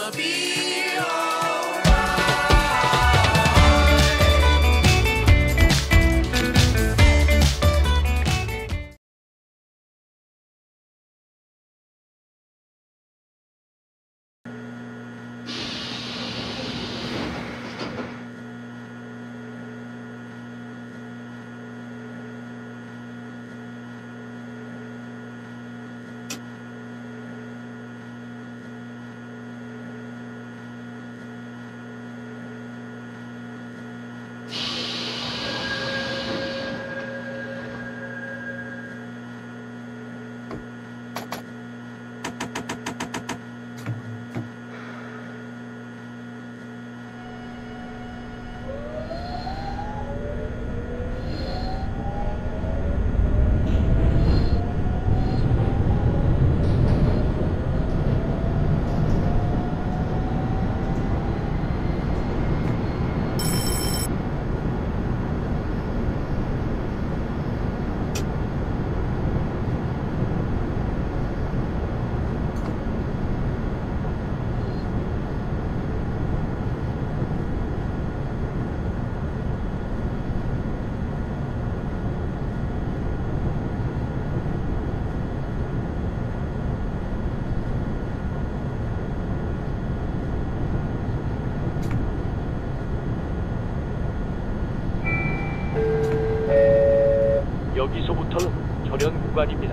여기서부터는 절연 구간입니다.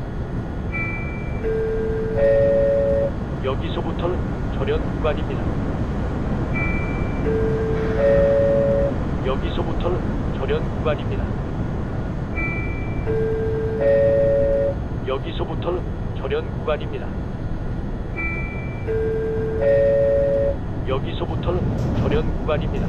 여기서부터는 절연 구간입니다. 여기서부터는 절연 구간입니다. 여기서부터는 절연 구간입니다. 여기서부터는 절연 구간입니다.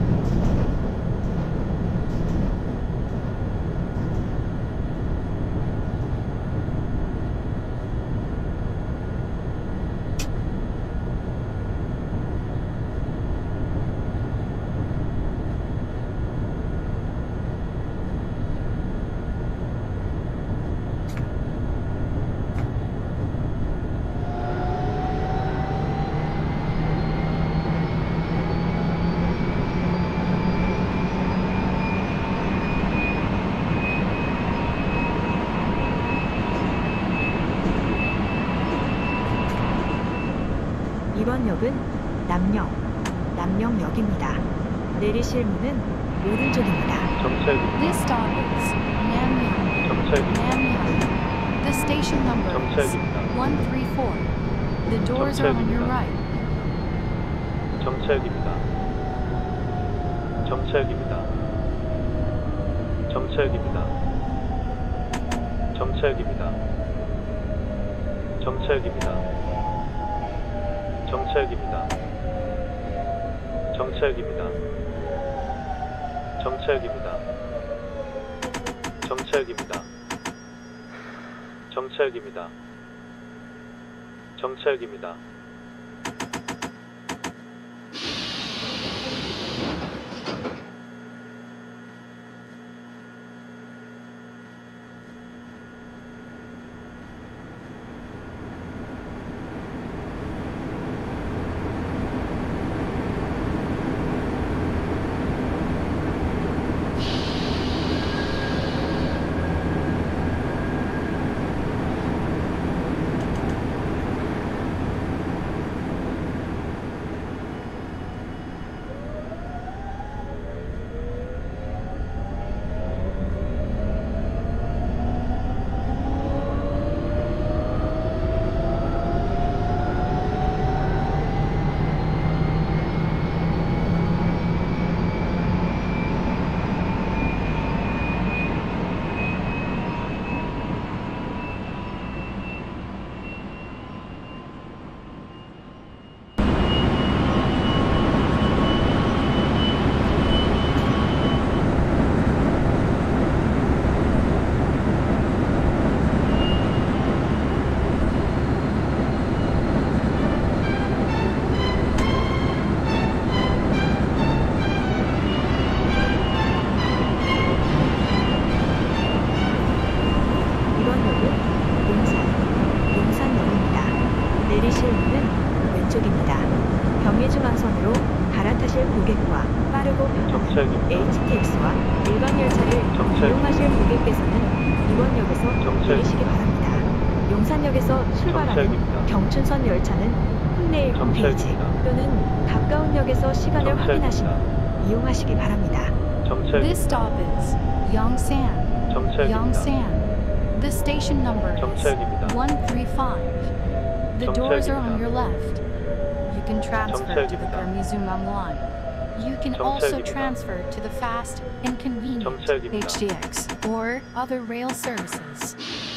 이번 역은 남영역입니다. 내리실 문은 오른쪽입니다. 정차역입니다. This stop is Namyang. 정차역입니다. Namyang. The station number is 정차역입니다. 134. The doors are on your 정차역입니다. right. 정차역입니다. 정차역입니다. 정차역입니다. 정차역입니다. 정차역입니다. 정차역입니다. 정차역입니다. 정차역입니다. 정차역입니다. 정차역입니다. 정차역입니다. 왼쪽입니다. 경의중앙선으로 갈아타실 고객과 빠르고 편안한 정차입니다. HTX와 일반 열차를 정차입니다. 이용하실 고객께서는 이번역에서 정차입니다. 내리시기 바랍니다. 용산역에서 출발하는 정차입니다. 경춘선 열차는 홈레일 홈페이지 정차입니다. 또는 가까운 역에서 시간을 정차입니다. 확인하신 후 이용하시기 바랍니다. This 정차입니다. stop is Yongsan. 정차입니다. Yongsan. The station number is 정차입니다. 135. The doors are on 정차입니다. your left. You can transfer to the 정차입니다. Gyeonggi-Jungam line. You can also 정차입니다. transfer to the fast and convenient 정차입니다. HDX or other rail services.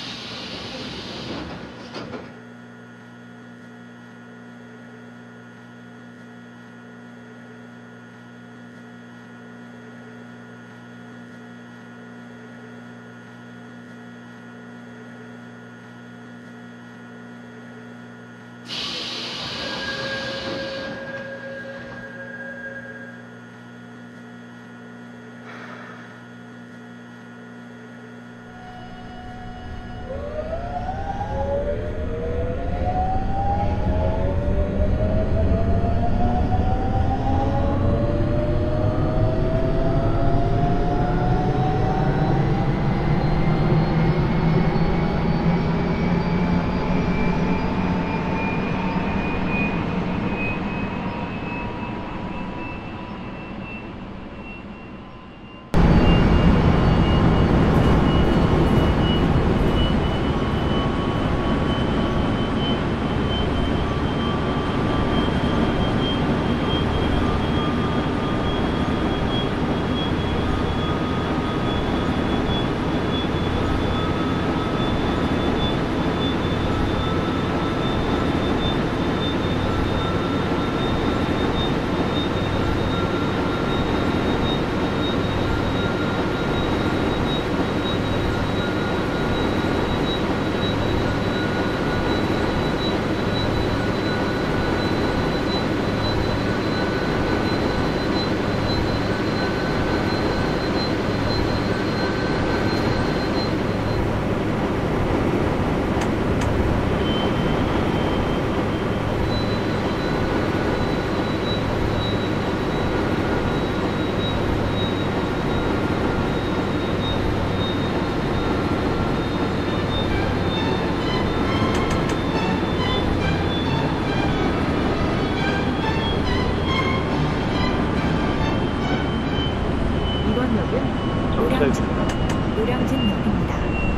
노량진역입니다.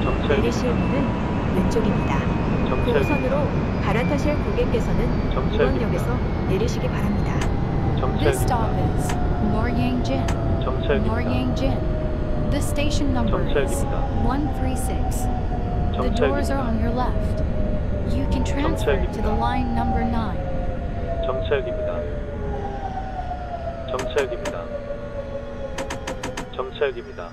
내리실 문은 왼쪽입니다. 정차입니다. 고선으로 갈아타실 고객께서는 이번역에서 내리시기 바랍니다. This stop 정차입니다. is Noryangjin. 정차입니다. Noryangjin. The station number is 정차입니다. 136. The doors are on your left. You can transfer to the line number 9. 정차역입니다. 정차역입니다. 정차역입니다.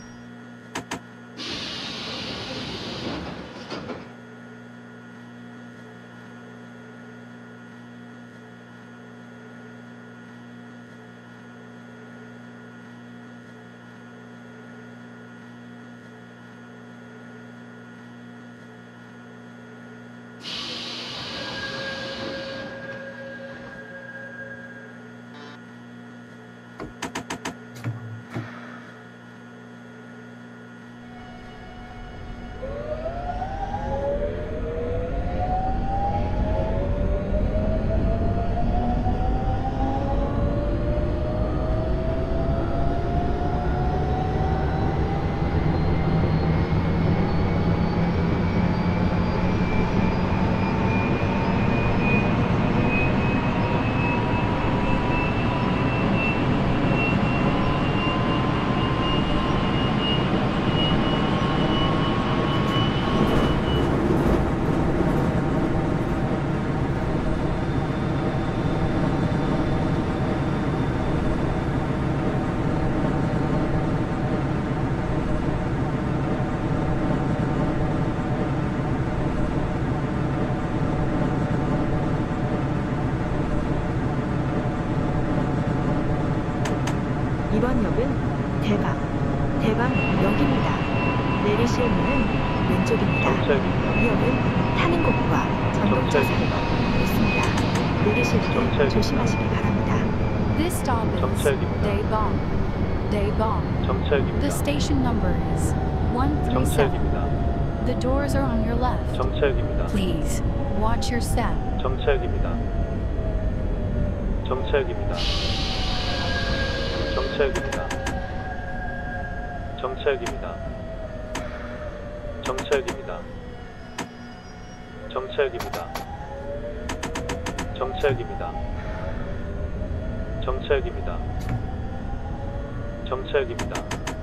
이번 역은 대방역입니다. 내리실 문은 왼쪽입니다. 정차역입니다. 이 역은 타는 곳과 전동차선이 정차역입니다. 있습니다. 내리실 때 정차역입니다. 조심하시기 바랍니다. This stop is 정차역입니다. Daebong. Daebong. 정차역입니다. The station number is 137. 정차역입니다. The doors are on your left. 정차역입니다. Please watch your step. 정차역입니다. 정차역입니다. 정차역입니다. 정차역입니다. 정차역입니다. 정차역입니다. 정차역입니다. 정차역입니다. 정차역입니다.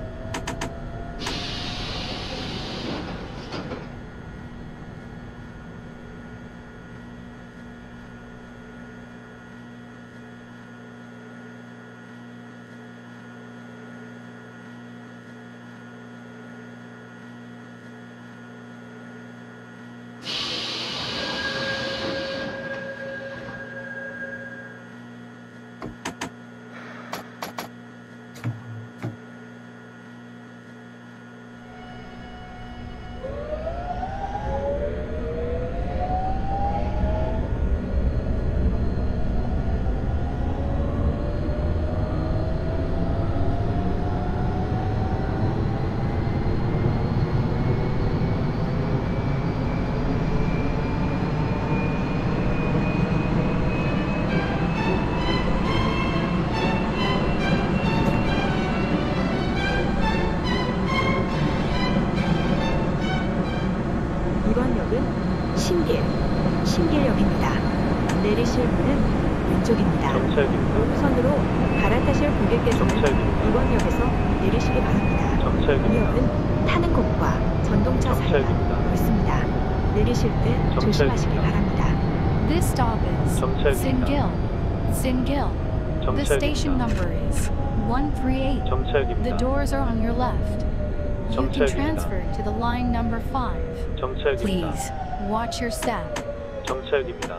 이번 역은 신길역입니다. 내리실 문은 왼쪽입니다. 정차역입니다. 우선으로 갈아타실 고객께서는 정차역입니다. 이번 역에서 내리시기 바랍니다. 이 정차역입니다. 역은 타는 곳과 전동차 사이가 정차역입니다. 있습니다. 내리실 때 조심하시기 정차역입니다. 바랍니다. This stop is 정차역입니다. Singil. Singil. The station 정차역입니다. number is 138. The 정차역입니다. doors are on your left. You can 정차역입니다. transfer to the line number 5. 정차역입니다. Please watch your step. 정차역입니다.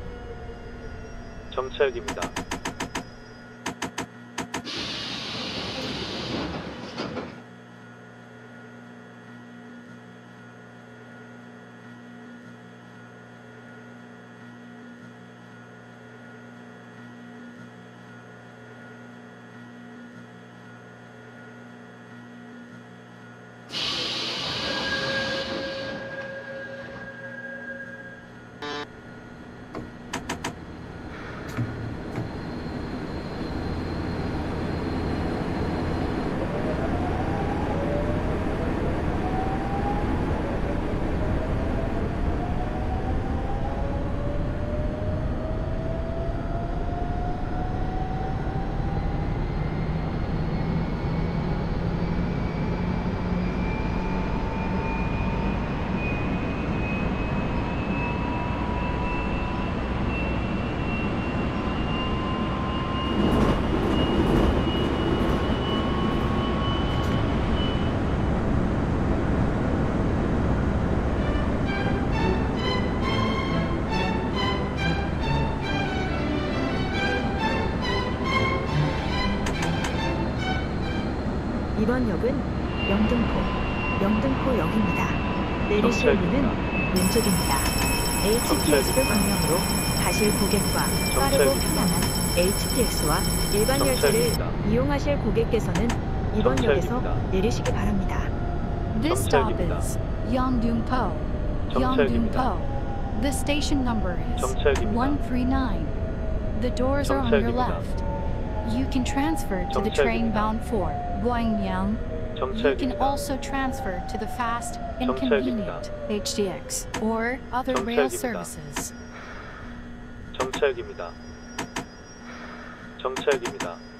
정차역입니다. 이번 역은 영등포역입니다. 내리실 문은 왼쪽입니다. HTX를 방향으로 가실 고객과 빠르고 편안한 HTX와 일반 열차를 정차역입니다. 이용하실 고객께서는 이번 역에서 정차역입니다. This 내리시기 바랍니다. stop 정차역입니다. is Yeongdeung-po. 정차역입니다. Yeongdeung-po. The station number is 정차역입니다. 139. The doors are on your 정차역입니다. left. You can transfer to the train 정차역입니다. bound for Gwangyang. You can 정차역입니다. also transfer to the fast and convenient HDX or other rail 정차역입니다. services. 정차역입니다. 정차역입니다.